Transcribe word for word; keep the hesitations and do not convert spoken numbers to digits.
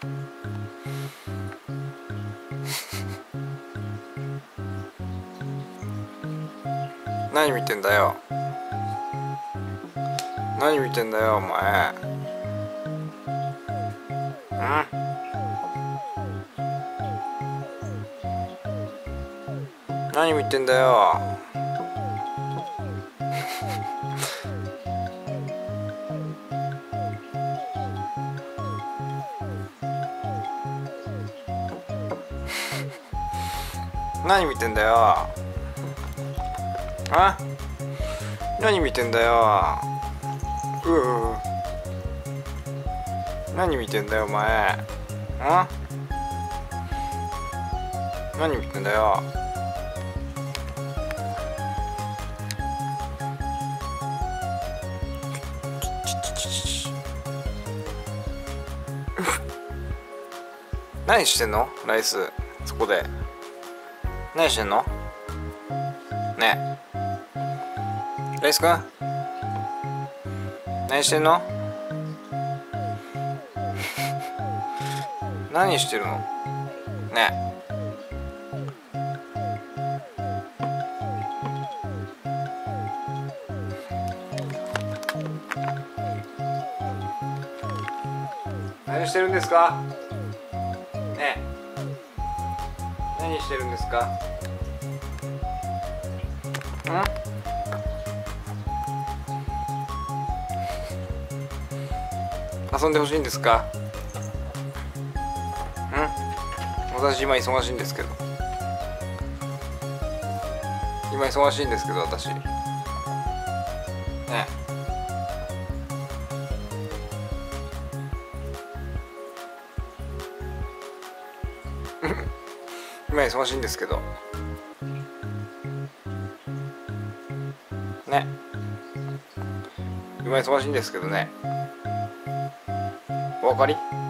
何見てんだよ。何見てんだよお前。ん？何見てんだよ。何見てんだよ。あ？何見てんだよ。うう。何見てんだよお前。あ？何見てんだよ。何してんのライス、そこで。何してんのねえライスくん、何してんの？何してるのねえ。何してるんですかねえ、何してるんですか？ん？遊んでほしいんですか？ん？私今忙しいんですけど。今忙しいんですけど私。ねえ。今忙しいんですけど。ね。今忙しいんですけどね。お分かり？